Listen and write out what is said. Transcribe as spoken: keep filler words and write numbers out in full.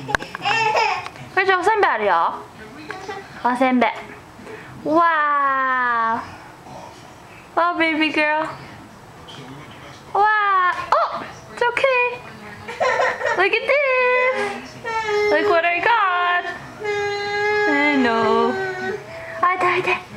これじゃおせんべいあるよ。おせんべい。Wow. Oh, baby girl. Wow. Oh, it's okay. Look at this. Look what I got. I know. あ、痛い痛い。